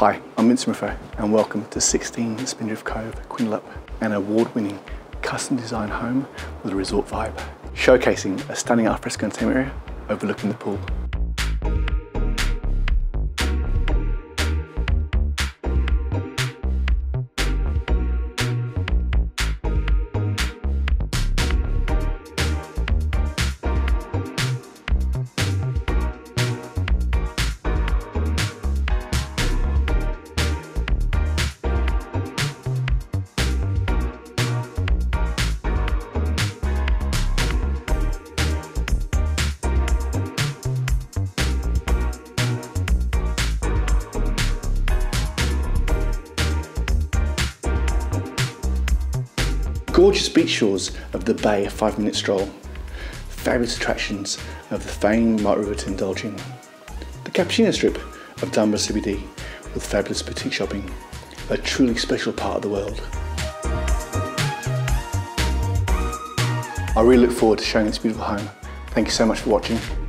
Hi, I'm Vincent and welcome to 16 Spindrift Cove, Quindalup, an award-winning custom designed home with a resort vibe, showcasing a stunning alfresco entertainment area overlooking the pool. Gorgeous beach shores of the bay, a 5-minute stroll. Fabulous attractions of the famed Mark River to indulge in. The Cappuccino Strip of Dunbar CBD with fabulous boutique shopping. A truly special part of the world. I really look forward to showing this beautiful home. Thank you so much for watching.